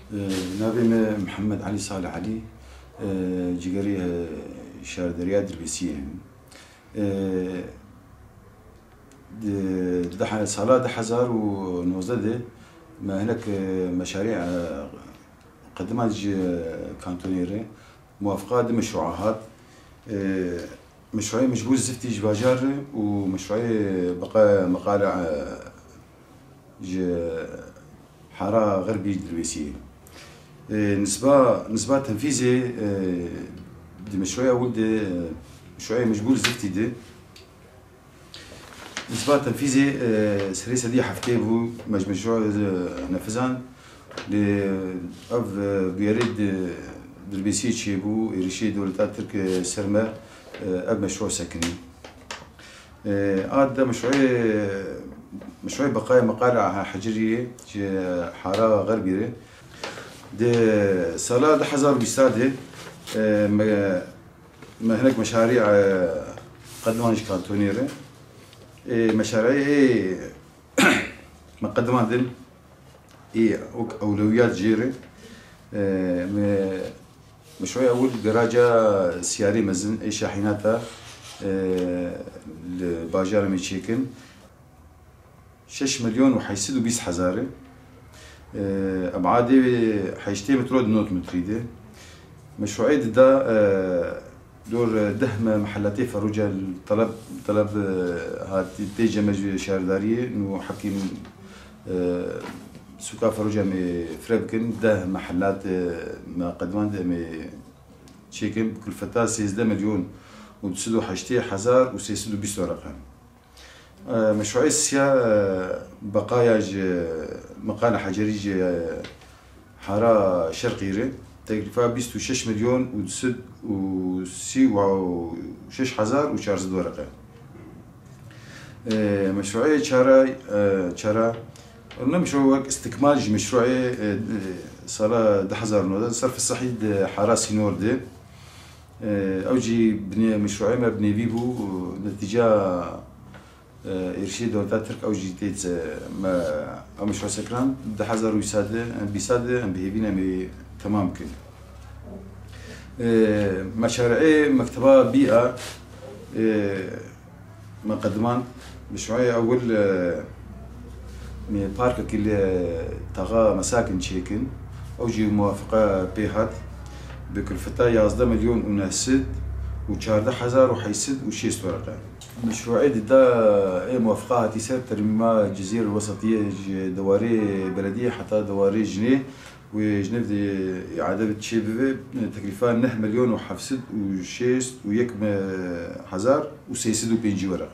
نابي محمد علي صالح علي جگری شهر دریا دربیسیه ده سال 2019 ما هناك مشاريع قدمت كانتونيري موافقات مشروعات مشروعي مجبوز زفتي جباجار ومشروعي بقى مقالع حارة غربي دربيسية نسبة تنفيذي دي مشروعي ولد مشروعي مجبور زفتي دي نسبة تنفيذي سريسة دي حفتي بو مشروع نفذان لأف بيريد دربيسي تشيبو يرشي دولة ترك سرمة أب مشروع سكني هذا مشروعي بقايا مقالع حجرية حارة غربية دي سالة 2020 ما هناك مشاريع قدمانش كانتونيرة مشاريع مقدمات دل أولويات جيرة مشروع أول دراجة سياري مزن شاحناتها الباجار ميتشيكن 6 مليون وحيسدوا 20,000 أبعادي حيشتي مترو نوت متريدة مشروعي دا دور دهم محلاتي فروجة طلب هاتي تيجي شهردارية إنه حكيم سوكا فروجة مي فريبكن ده محلات ما قدمان ده مي تشيكن بكل فتاة 16 مليون وتسدو حشتي 1000 وسيسدو 20 ورقة مشروعي السيا بقايا مقالة حجرية حارة شرقية تكلفة 26 مليون وتسد وسي وشش حزار وشارز ورقة مشروعي شارع قلنا مشروع استكمال مشروعي صار 10,000 صرف الصحيح حارة سينور دي أوجي بني مشروعي ما بني بيبو نتيجة إرشاد دولة ترك أوجي تيت ما مشروع سكران 10,000 بيسادة بهيبينا تمام كل مشاريع مكتبة بيئة مقدمان مشروعي أول من بارك كل تغا مساكن تشيكن أوجي موافقة بيهات بكلفتها 11 مليون ونسد و14,000 وحيسد وشيست ورقة مشروعي دا موافقة تيسر ترميم الجزيرة الوسطية دواري بلدية حتى دواري جنيه وجنيف دي إعادة بتشيب تكلفة 9 مليون وحفسد وشيست ويك 1000 وسيسد وبينجي ورقة